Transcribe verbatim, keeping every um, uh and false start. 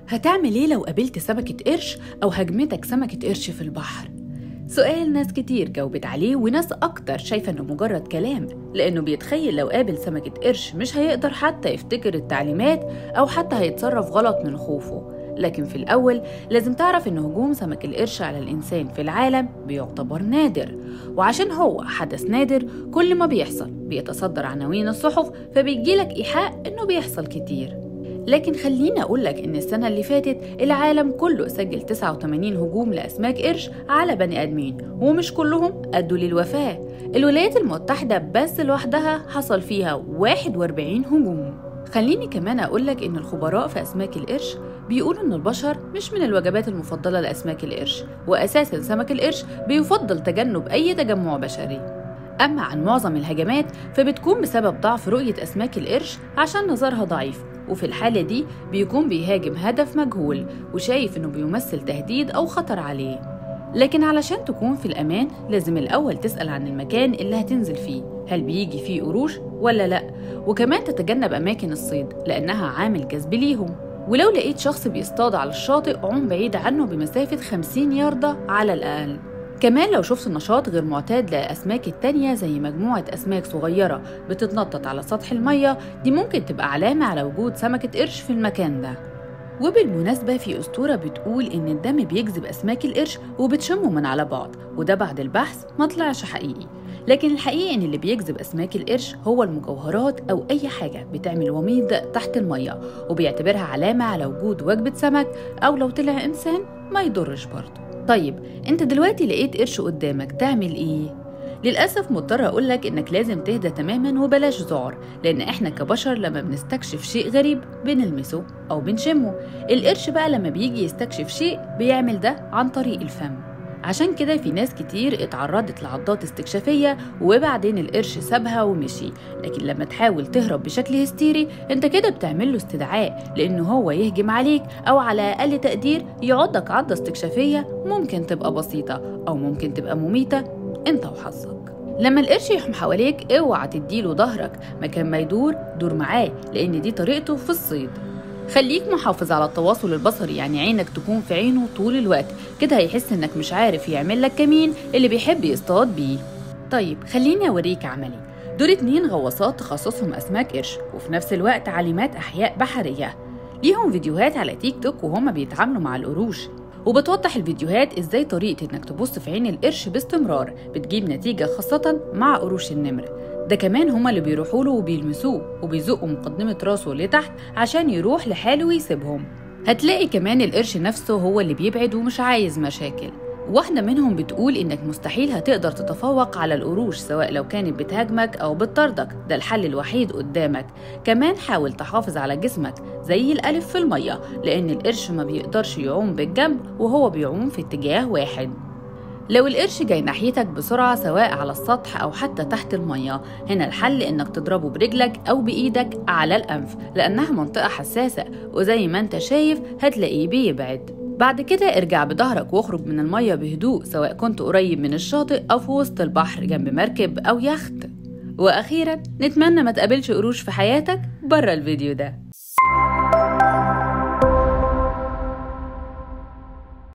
هتعمل ايه لو قابلت سمكة قرش أو هجمتك سمكة قرش في البحر؟ سؤال ناس كتير جاوبت عليه، وناس أكتر شايفة إنه مجرد كلام، لأنه بيتخيل لو قابل سمكة قرش مش هيقدر حتى يفتكر التعليمات أو حتى هيتصرف غلط من خوفه. لكن في الأول لازم تعرف إن هجوم سمك القرش على الإنسان في العالم بيعتبر نادر، وعشان هو حدث نادر كل ما بيحصل بيتصدر عناوين الصحف، فبيجيلك إيحاء إنه بيحصل كتير. لكن خليني أقولك إن السنة اللي فاتت العالم كله سجل تسعة وثمانين هجوم لأسماك قرش على بني آدمين، ومش كلهم أدوا للوفاة. الولايات المتحدة بس لوحدها حصل فيها واحد وأربعين هجوم. خليني كمان أقولك إن الخبراء في أسماك القرش بيقولوا إن البشر مش من الوجبات المفضلة لأسماك القرش، وأساساً سمك القرش بيفضل تجنب أي تجمع بشري. أما عن معظم الهجمات فبتكون بسبب ضعف رؤية أسماك القرش عشان نظرها ضعيف، وفي الحالة دي بيكون بيهاجم هدف مجهول وشايف إنه بيمثل تهديد أو خطر عليه. لكن علشان تكون في الأمان لازم الأول تسأل عن المكان اللي هتنزل فيه، هل بيجي فيه قروش ولا لأ، وكمان تتجنب أماكن الصيد لأنها عامل جذب ليهم. ولو لقيت شخص بيصطاد على الشاطئ عوم بعيد عنه بمسافة خمسين ياردة على الأقل. كمان لو شفت نشاط غير معتاد للأسماك التانية زي مجموعة أسماك صغيرة بتتنطط على سطح المية، دي ممكن تبقى علامة على وجود سمكة قرش في المكان ده. وبالمناسبة في أسطورة بتقول إن الدم بيجذب أسماك القرش وبتشمه من على بعد، وده بعد البحث ما طلعش حقيقي. لكن الحقيقي إن اللي بيجذب أسماك القرش هو المجوهرات أو أي حاجة بتعمل وميض تحت المية، وبيعتبرها علامة على وجود وجبة سمك، أو لو طلع إنسان ما يضرش برضه. طيب انت دلوقتي لقيت قرش قدامك تعمل ايه؟ للأسف مضطر أقولك إنك لازم تهدى تماماً وبلاش ذعر، لأن إحنا كبشر لما بنستكشف شيء غريب بنلمسه أو بنشمه. القرش بقى لما بيجي يستكشف شيء بيعمل ده عن طريق الفم. عشان كده في ناس كتير اتعرضت لعضات استكشافية وبعدين القرش سابها ومشي. لكن لما تحاول تهرب بشكل هستيري انت كده بتعمله استدعاء لأنه هو يهجم عليك، أو على أقل تقدير يعضك عضة استكشافية ممكن تبقى بسيطة أو ممكن تبقى مميتة، انت وحظك. لما القرش يحوم حواليك اوعى تديله ظهرك، مكان ما يدور دور معاه، لأن دي طريقته في الصيد. خليك محافظ على التواصل البصري، يعني عينك تكون في عينه طول الوقت، كده هيحس انك مش عارف يعمل لك كمين اللي بيحب يصطاد بيه. طيب خليني اوريك عملي. دول اتنين غواصات تخصصهم اسماك قرش وفي نفس الوقت عالمات احياء بحرية، ليهم فيديوهات على تيك توك وهما بيتعاملوا مع القروش، وبتوضح الفيديوهات ازاي طريقة انك تبص في عين القرش باستمرار بتجيب نتيجة، خاصة مع قروش النمر. ده كمان هما اللي بيروحوا له وبيلمسوه وبيزقوا مقدمة راسه لتحت عشان يروح لحاله ويسيبهم. هتلاقي كمان القرش نفسه هو اللي بيبعد ومش عايز مشاكل. واحدة منهم بتقول إنك مستحيل هتقدر تتفوق على القروش سواء لو كانت بتهاجمك أو بتطاردك، ده الحل الوحيد قدامك. كمان حاول تحافظ على جسمك زي الألف في المية، لأن القرش ما بيقدرش يعوم بالجنب وهو بيعوم في اتجاه واحد. لو القرش جاي ناحيتك بسرعة سواء على السطح أو حتى تحت المية، هنا الحل إنك تضربه برجلك أو بإيدك على الأنف، لأنها منطقة حساسة، وزي ما أنت شايف هتلاقيه بيبعد. بعد كده ارجع بظهرك واخرج من المية بهدوء، سواء كنت قريب من الشاطئ أو في وسط البحر جنب مركب أو يخت. وأخيرا نتمنى ما تقابلش قروش في حياتك برا الفيديو ده.